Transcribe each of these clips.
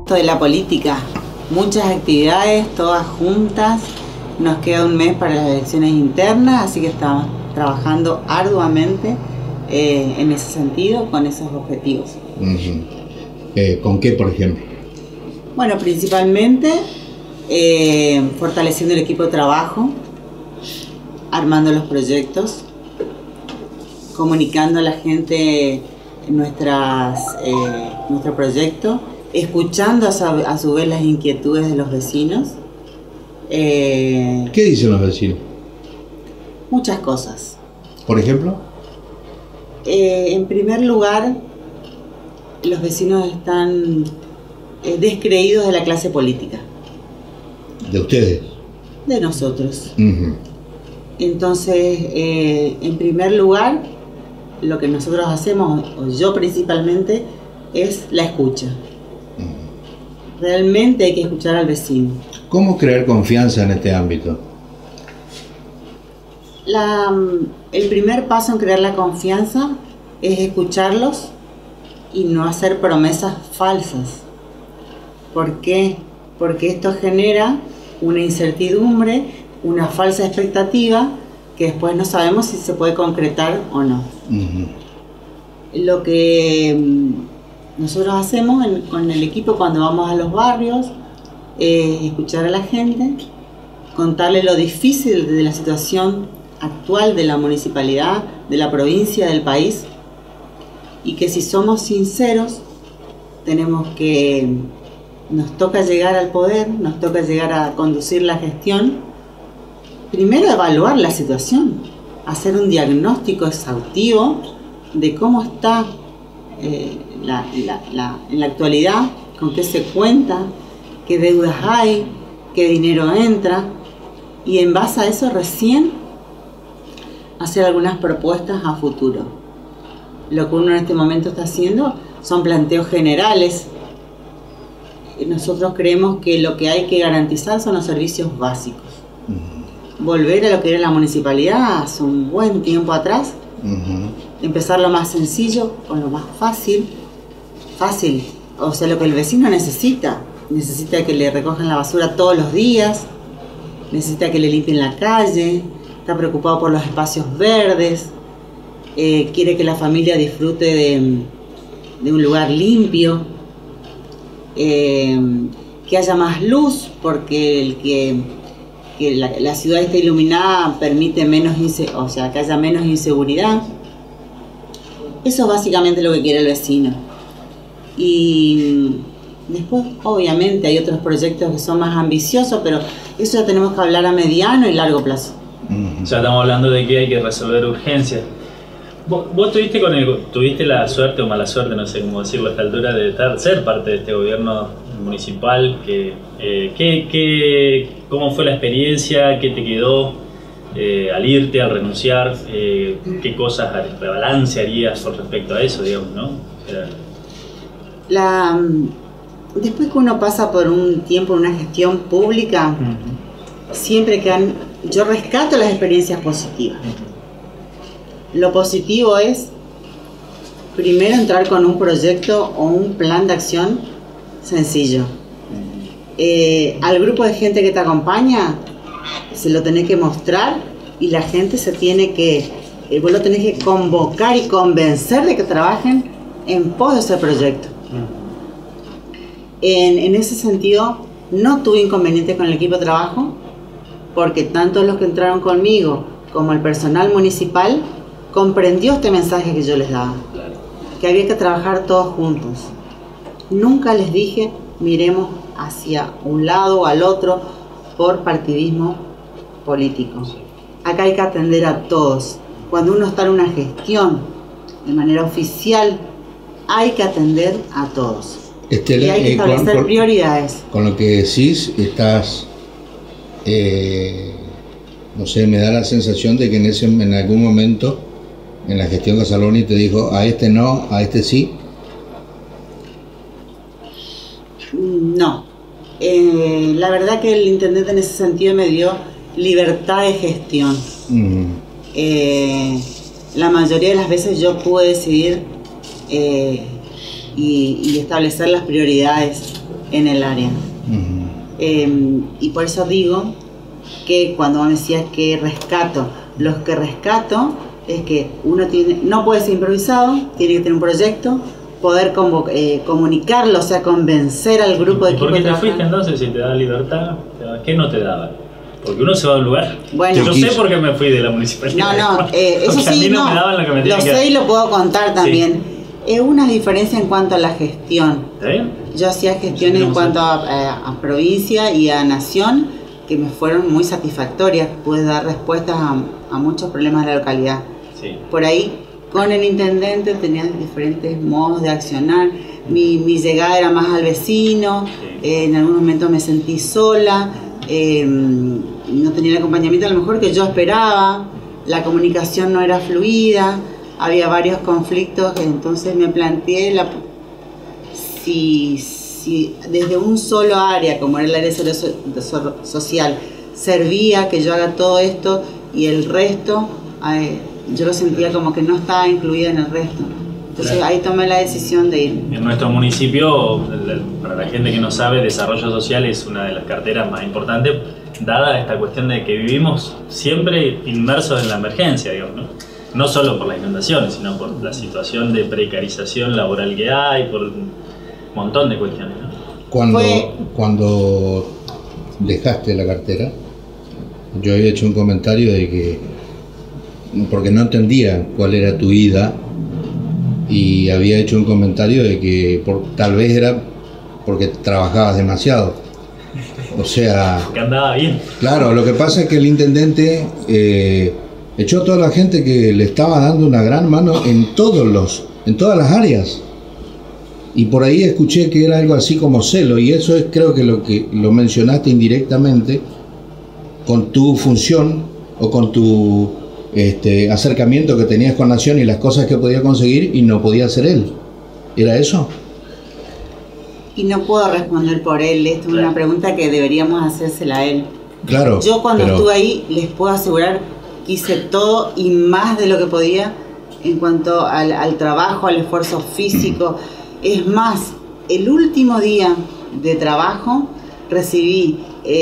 De la política, muchas actividades, todas juntas. Nos queda un mes para las elecciones internas, así que estamos trabajando arduamente en ese sentido, con esos objetivos. ¿Con qué, por ejemplo? Bueno, principalmente fortaleciendo el equipo de trabajo, armando los proyectos, comunicando a la gente nuestro proyecto, escuchando a su vez las inquietudes de los vecinos. ¿Qué dicen los vecinos? Muchas cosas. ¿Por ejemplo? En primer lugar, los vecinos están descreídos de la clase política. ¿De ustedes? De nosotros. Entonces, en primer lugar, lo que nosotros hacemos, o yo principalmente, es la escucha. Realmente hay que escuchar al vecino. ¿Cómo crear confianza en este ámbito? El primer paso en crear la confianza es escucharlos y no hacer promesas falsas. ¿Por qué? Porque esto genera una incertidumbre, una falsa expectativa que después no sabemos si se puede concretar o no. Lo que nosotros hacemos con el equipo cuando vamos a los barrios es escuchar a la gente, contarle lo difícil de la situación actual de la municipalidad, de la provincia, del país, y que si somos sinceros nos toca llegar al poder, nos toca llegar a conducir la gestión, primero evaluar la situación, hacer un diagnóstico exhaustivo de cómo está en la actualidad, con qué se cuenta, qué deudas hay, qué dinero entra, y en base a eso recién hacer algunas propuestas a futuro. Lo que uno en este momento está haciendo son planteos generales. Nosotros creemos que lo que hay que garantizar son los servicios básicos. Volver a lo que era la municipalidad hace un buen tiempo atrás, empezar lo más sencillo con lo más fácil, o sea, lo que el vecino necesita que le recojan la basura todos los días, necesita que le limpien la calle, está preocupado por los espacios verdes, quiere que la familia disfrute de un lugar limpio, que haya más luz, porque que la ciudad esté iluminada permite que haya menos inseguridad. Eso es básicamente lo que quiere el vecino. Y después, obviamente, hay otros proyectos que son más ambiciosos, pero eso ya tenemos que hablar a mediano y largo plazo. Ya estamos hablando de que hay que resolver urgencias. Vos tuviste la suerte o mala suerte, no sé cómo decirlo a esta altura, de ser parte de este gobierno municipal. ¿Cómo fue la experiencia? ¿Qué te quedó al irte, al renunciar? ¿Qué cosas de balance harías con respecto a eso, digamos, ¿no? Después que uno pasa por un tiempo en una gestión pública, siempre yo rescato las experiencias positivas. Lo positivo es, primero, entrar con un proyecto o un plan de acción sencillo. Al grupo de gente que te acompaña, se lo tenés que mostrar y la gente vos lo tenés que convocar y convencer de que trabajen en pos de ese proyecto. En ese sentido, no tuve inconvenientes con el equipo de trabajo, porque tanto los que entraron conmigo como el personal municipal comprendió este mensaje que yo les daba, que había que trabajar todos juntos. Nunca les dije miremos hacia un lado o al otro por partidismo político. Acá hay que atender a todos. Cuando uno está en una gestión de manera oficial, hay que atender a todos. Estela, y hay que establecer prioridades. Con lo que decís, estás, no sé, me da la sensación de que en algún momento en la gestión de Casaloni te dijo, a este no, a este sí. No. La verdad que el intendente en ese sentido me dio libertad de gestión. La mayoría de las veces yo pude decidir y establecer las prioridades en el área. Y por eso digo que cuando me decías que rescato, los que rescato es que uno no puede ser improvisado, tiene que tener un proyecto, poder comunicarlo, o sea, convencer al grupo de equipo. ¿Por qué te fuiste entonces si te da libertad? ¿Qué no te daba? Porque uno se va a un lugar. Bueno, yo sé por qué me fui de la municipalidad. No, eso sí, a mí no me daban lo que me tenía que dar. Lo sé y lo puedo contar también. Sí. Es una diferencia en cuanto a la gestión. ¿Está bien? Yo hacía gestiones en cuanto a provincia y a nación que me fueron muy satisfactorias. Pude dar respuestas a muchos problemas de la localidad. Sí. Por ahí, con el intendente tenía diferentes modos de accionar. Mi llegada era más al vecino. Sí. En algún momento me sentí sola. No tenía el acompañamiento a lo mejor que yo esperaba. La comunicación no era fluida. Había varios conflictos, entonces me planteé si desde un solo área, como era el área social, servía que yo haga todo esto y el resto, yo lo sentía como que no estaba incluida en el resto. Entonces claro, ahí tomé la decisión de ir. En nuestro municipio, para la gente que no sabe, desarrollo social es una de las carteras más importantes, dada esta cuestión de que vivimos siempre inmersos en la emergencia, digamos, ¿no? No solo por las inundaciones, sino por la situación de precarización laboral que hay, por un montón de cuestiones, ¿no? Cuando dejaste la cartera, yo había hecho un comentario de que, porque no entendía cuál era tu ida, y había hecho un comentario de que tal vez era porque trabajabas demasiado. O sea... Que andaba bien. Claro, lo que pasa es que el intendente... echó a toda la gente que le estaba dando una gran mano en todas las áreas. Y por ahí escuché que era algo así como celo, y eso es, creo que lo mencionaste indirectamente con tu función o con tu acercamiento que tenías con Nación y las cosas que podía conseguir y no podía hacer él. ¿Era eso? Y no puedo responder por él, esto es una pregunta que deberíamos hacérsela a él. Claro. Yo cuando estuve ahí les puedo asegurar que hice todo y más de lo que podía en cuanto al trabajo, al esfuerzo físico. Es más, el último día de trabajo recibí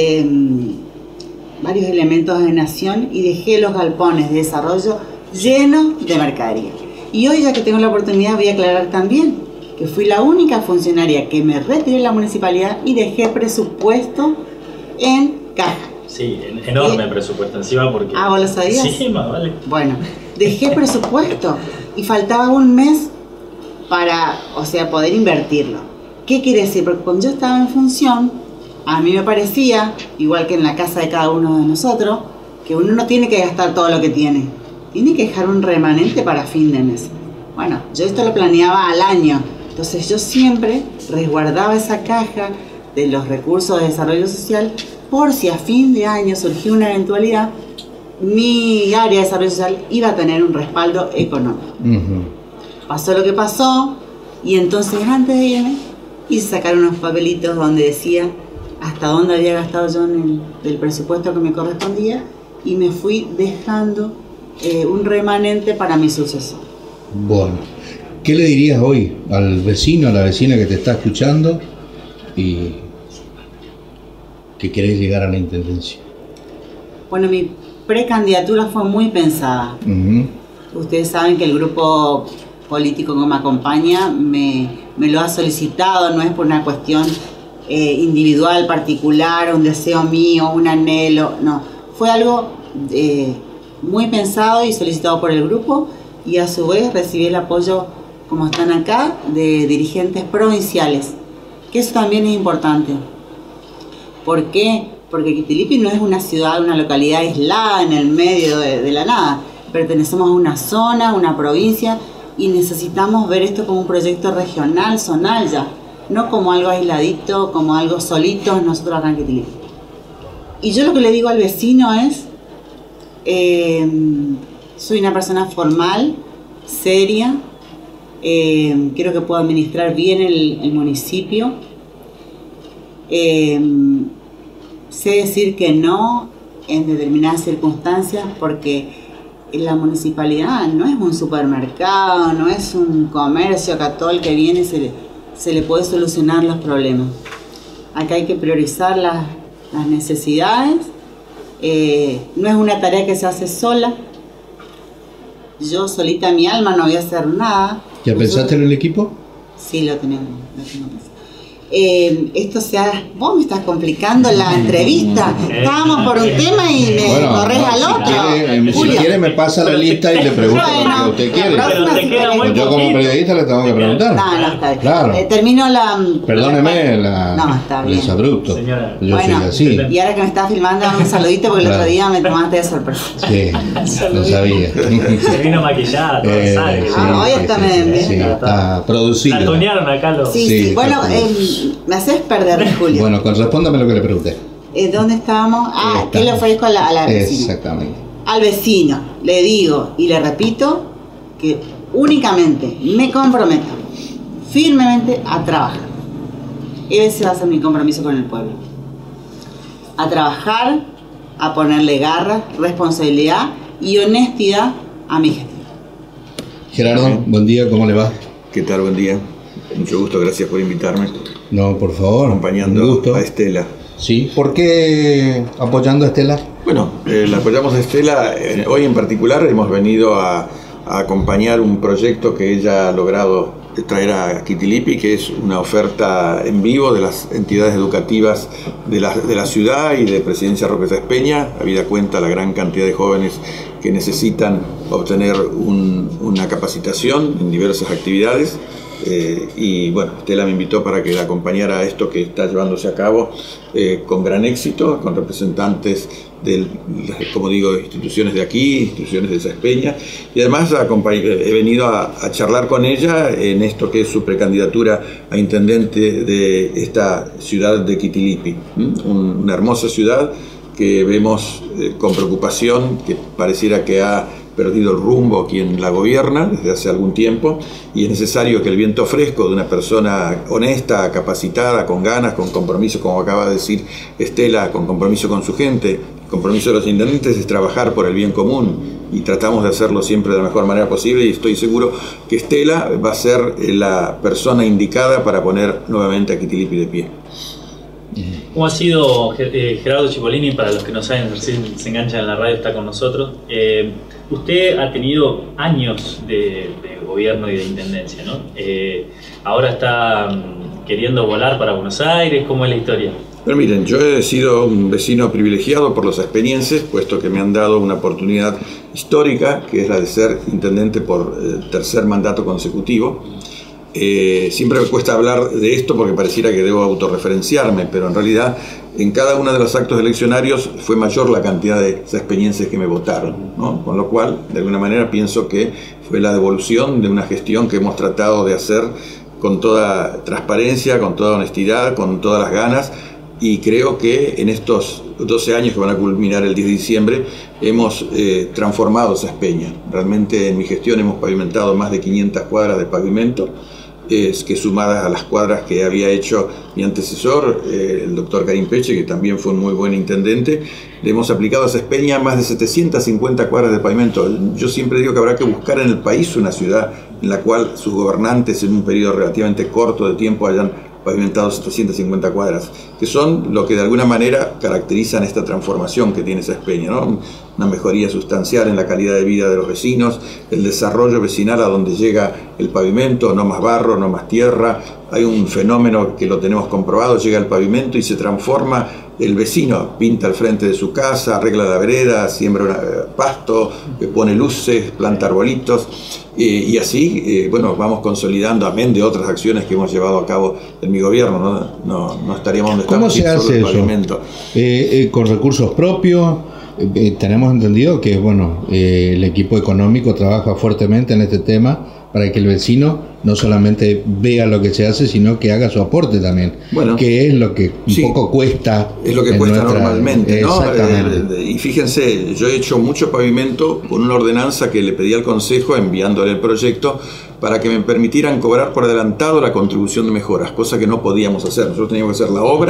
varios elementos de Nación y dejé los galpones de desarrollo llenos de mercadería. Y hoy, ya que tengo la oportunidad, voy a aclarar también que fui la única funcionaria que me retiré de la municipalidad y dejé presupuesto en caja. Sí, enorme presupuesto encima porque... Ah, ¿vos lo sabías? Sí, más vale. Bueno, dejé presupuesto y faltaba un mes para, o sea, poder invertirlo. ¿Qué quiere decir? Porque cuando yo estaba en función, a mí me parecía, igual que en la casa de cada uno de nosotros, que uno no tiene que gastar todo lo que tiene. Tiene que dejar un remanente para fin de mes. Bueno, yo esto lo planeaba al año. Entonces yo siempre resguardaba esa caja de los recursos de desarrollo social por si a fin de año surgió una eventualidad, mi área de desarrollo social iba a tener un respaldo económico. Pasó lo que pasó y entonces antes de irme hice sacar unos papelitos donde decía hasta dónde había gastado yo del presupuesto que me correspondía y me fui dejando un remanente para mi sucesor. Bueno, ¿qué le dirías hoy al vecino, a la vecina que te está escuchando y que querés llegar a la intendencia? Bueno, mi precandidatura fue muy pensada. Ustedes saben que el grupo político que me acompaña me lo ha solicitado, no es por una cuestión individual, particular, un deseo mío, un anhelo, no. Fue algo muy pensado y solicitado por el grupo y a su vez recibí el apoyo, como están acá, de dirigentes provinciales, que eso también es importante. ¿Por qué? Porque Quitilipi no es una ciudad, una localidad aislada en el medio de la nada. Pertenecemos a una zona, una provincia y necesitamos ver esto como un proyecto regional, zonal ya. No como algo aisladito, como algo solito nosotros acá en Quitilipi. Y yo lo que le digo al vecino es, soy una persona formal, seria, creo que puedo administrar bien el municipio. Sé decir que no en determinadas circunstancias porque la municipalidad no es un supermercado, no es un comercio que a todo el que viene se le puede solucionar los problemas. acá hay que priorizar las necesidades. No es una tarea que se hace sola. Yo solita mi alma no voy a hacer nada. ¿Ya pensaste en el equipo? Sí, lo tengo pensado. Vos me estás complicando la entrevista. Estábamos por un tema y me corres al otro. Si quiere me pasa la lista y le pregunto lo que usted quiere. Pues yo como periodista le tengo que preguntar. No, está bien. Claro. Termino la... Perdóneme está bien. el abrupto. Señora. Yo soy así. Y ahora que me estás filmando, dame un saludito porque el otro día me tomaste de sorpresa. Sí, lo sabía. Se vino maquillada, todo sabe. Hoy está está producido. La tunearon acá los... Sí. Bueno, me haces perder, Julio. Bueno, respóndame lo que le pregunté. ¿Dónde estábamos? ¿Qué le ofrezco a la vecina? Exactamente. Al vecino le digo y le repito que únicamente me comprometo firmemente a trabajar. Ese va a ser mi compromiso con el pueblo. A trabajar, a ponerle garra, responsabilidad y honestidad a mi gestión. Gerardo, buen día, ¿cómo le va? ¿Qué tal? Buen día. Mucho gusto, gracias por invitarme. No, por favor. Acompañando a Estela. Sí, ¿por qué apoyando a Estela? Bueno, la apoyamos a Estela. Hoy en particular hemos venido a acompañar un proyecto que ella ha logrado traer a Quitilipi, que es una oferta en vivo de las entidades educativas de la ciudad y de Presidencia Roque Sáenz Peña, habida cuenta la gran cantidad de jóvenes que necesitan obtener una capacitación en diversas actividades. Y bueno, Estela me invitó para que la acompañara a esto que está llevándose a cabo con gran éxito, con representantes de, como digo, instituciones de aquí, instituciones de Sáenz Peña, y además he venido a charlar con ella en esto que es su precandidatura a intendente de esta ciudad de Quitilipi, una hermosa ciudad que vemos con preocupación, que pareciera que ha perdido el rumbo quien la gobierna desde hace algún tiempo, y es necesario que el viento fresco de una persona honesta, capacitada, con ganas, con compromiso, como acaba de decir Estela, con compromiso con su gente. El compromiso de los intendentes es trabajar por el bien común y tratamos de hacerlo siempre de la mejor manera posible, y estoy seguro que Estela va a ser la persona indicada para poner nuevamente a Quitilipi de pie. ¿Cómo ha sido Gerardo Cipollini? Para los que no saben, recién se enganchan en la radio, está con nosotros. Usted ha tenido años de gobierno y de intendencia, ¿no? Ahora está queriendo volar para Buenos Aires. ¿Cómo es la historia? Pero miren, yo he sido un vecino privilegiado por los expenienses, puesto que me han dado una oportunidad histórica, que es la de ser intendente por tercer mandato consecutivo. Siempre me cuesta hablar de esto porque pareciera que debo autorreferenciarme, pero en realidad en cada uno de los actos eleccionarios fue mayor la cantidad de experiencias que me votaron, ¿no? Con lo cual, de alguna manera, pienso que fue la devolución de una gestión que hemos tratado de hacer con toda transparencia, con toda honestidad, con todas las ganas, y creo que en estos 12 años que van a culminar el 10 de diciembre hemos transformado Sáenz Peña. Realmente en mi gestión hemos pavimentado más de 500 cuadras de pavimento, que sumadas a las cuadras que había hecho mi antecesor, el doctor Karim Peche, que también fue un muy buen intendente, le hemos aplicado a Sáenz Peña más de 750 cuadras de pavimento. Yo siempre digo que habrá que buscar en el país una ciudad en la cual sus gobernantes en un periodo relativamente corto de tiempo hayan pavimentado 750 cuadras, que son lo que de alguna manera caracterizan esta transformación que tiene Sáenz Peña, ¿no? Una mejoría sustancial en la calidad de vida de los vecinos, el desarrollo vecinal a donde llega el pavimento, no más barro, no más tierra. Hay un fenómeno que lo tenemos comprobado: llega el pavimento y se transforma el vecino, pinta al frente de su casa, arregla la vereda, siembra pasto, pone luces, planta arbolitos, y así, bueno, vamos consolidando, amén de otras acciones que hemos llevado a cabo en mi gobierno, no estaríamos donde estamos. ¿Cómo se hace eso? ¿Con recursos propios? Tenemos entendido que, bueno, el equipo económico trabaja fuertemente en este tema para que el vecino no solamente vea lo que se hace, sino que haga su aporte también, bueno, que es lo que un poco cuesta. Es lo que cuesta normalmente, ¿no? Exactamente. Y fíjense, yo he hecho mucho pavimento con una ordenanza que le pedí al Consejo, enviándole el proyecto, para que me permitieran cobrar por adelantado la contribución de mejoras, cosa que no podíamos hacer. Nosotros teníamos que hacer la obra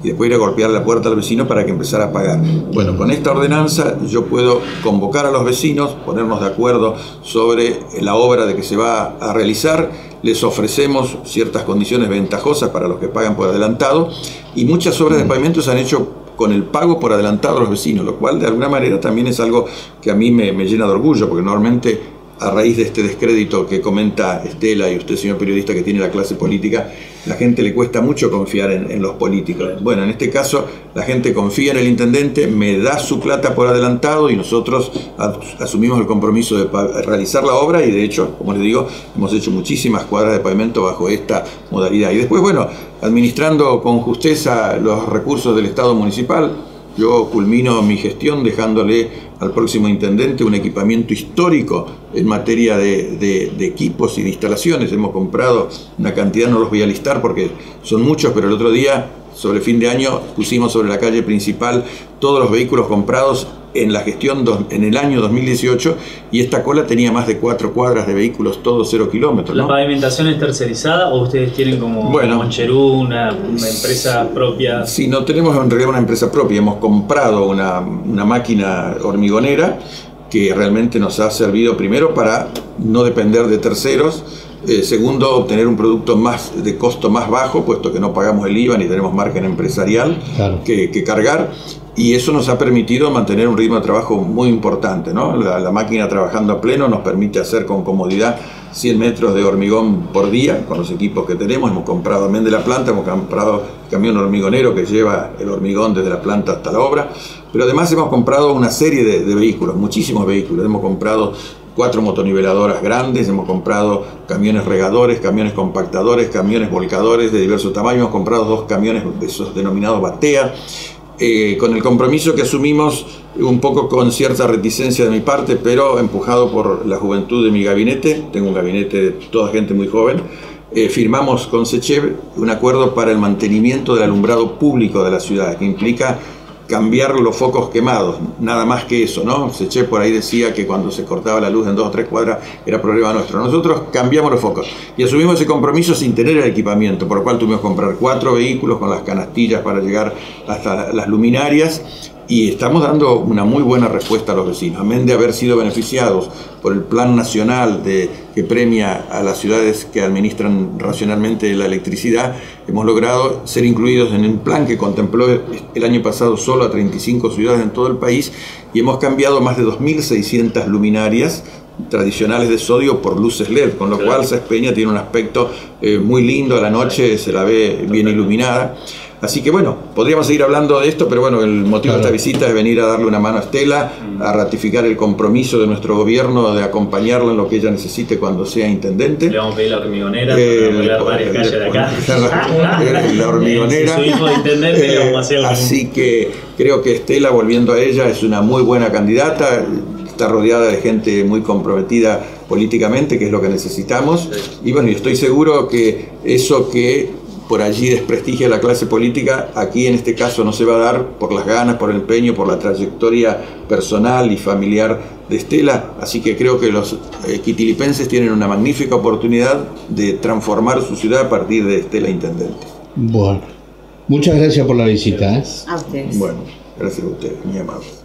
y después ir a golpear la puerta al vecino para que empezara a pagar. Bueno, con esta ordenanza yo puedo convocar a los vecinos, ponernos de acuerdo sobre la obra de que se va a realizar, les ofrecemos ciertas condiciones ventajosas para los que pagan por adelantado, y muchas obras de pavimento se han hecho con el pago por adelantado a los vecinos, lo cual de alguna manera también es algo que a mí me llena de orgullo, porque normalmente a raíz de este descrédito que comenta Estela y usted, señor periodista, que tiene la clase política, la gente le cuesta mucho confiar en los políticos. Bueno, en este caso la gente confía en el intendente, me da su plata por adelantado y nosotros asumimos el compromiso de realizar la obra, y de hecho, como les digo, hemos hecho muchísimas cuadras de pavimento bajo esta modalidad. Y después, bueno, administrando con justeza los recursos del Estado municipal, yo culmino mi gestión dejándole al próximo intendente un equipamiento histórico en materia de equipos y de instalaciones. Hemos comprado una cantidad, no los voy a listar porque son muchos, pero el otro día, sobre fin de año, pusimos sobre la calle principal todos los vehículos comprados en la gestión en el año 2018, y esta cola tenía más de 4 cuadras de vehículos, todos 0 kilómetros, ¿no? ¿La pavimentación es tercerizada o ustedes tienen como Moncherú, una empresa propia? Sí, no tenemos en realidad una empresa propia, hemos comprado una máquina hormigonera que realmente nos ha servido, primero, para no depender de terceros, segundo, obtener un producto de costo más bajo, puesto que no pagamos el IVA ni tenemos margen empresarial que cargar, y eso nos ha permitido mantener un ritmo de trabajo muy importante, ¿no? La máquina trabajando a pleno nos permite hacer con comodidad 100 metros de hormigón por día con los equipos que tenemos. Hemos comprado también de la planta, hemos comprado camión hormigonero que lleva el hormigón desde la planta hasta la obra, pero además hemos comprado una serie de vehículos, muchísimos vehículos. Hemos comprado 4 motoniveladoras grandes, hemos comprado camiones regadores, camiones compactadores, camiones volcadores de diversos tamaños, hemos comprado 2 camiones esos denominados batea, con el compromiso que asumimos, un poco con cierta reticencia de mi parte, pero empujado por la juventud de mi gabinete. Tengo un gabinete de toda gente muy joven. Firmamos con SECHEV un acuerdo para el mantenimiento del alumbrado público de la ciudad, que implica cambiar los focos quemados, nada más que eso, ¿no? SECHEV por ahí decía que cuando se cortaba la luz en 2 o 3 cuadras era problema nuestro. Nosotros cambiamos los focos y asumimos ese compromiso sin tener el equipamiento, por lo cual tuvimos que comprar 4 vehículos con las canastillas para llegar hasta las luminarias, y estamos dando una muy buena respuesta a los vecinos. Amén de haber sido beneficiados por el Plan Nacional que premia a las ciudades que administran racionalmente la electricidad, hemos logrado ser incluidos en el plan que contempló el año pasado solo a 35 ciudades en todo el país, y hemos cambiado más de 2.600 luminarias tradicionales de sodio por luces LED, con lo cual Sáenz Peña tiene un aspecto muy lindo a la noche, se la ve bien iluminada. Así que bueno, podríamos seguir hablando de esto, pero bueno, el motivo de esta visita es venir a darle una mano a Estela, a ratificar el compromiso de nuestro gobierno de acompañarla en lo que ella necesite cuando sea intendente. Le vamos a pedir la hormigonera, para varias calles de acá. La hormigonera. Su hijo de intendente, le vamos a hacer así que creo que Estela, volviendo a ella, es una muy buena candidata. Está rodeada de gente muy comprometida políticamente, que es lo que necesitamos. Y bueno, yo estoy seguro que eso que por allí desprestigia la clase política, aquí en este caso no se va a dar por las ganas, por el empeño, por la trayectoria personal y familiar de Estela. Así que creo que los quitilipenses tienen una magnífica oportunidad de transformar su ciudad a partir de Estela intendente. Bueno, muchas gracias por la visita. A ustedes. Bueno, gracias a ustedes, muy amables.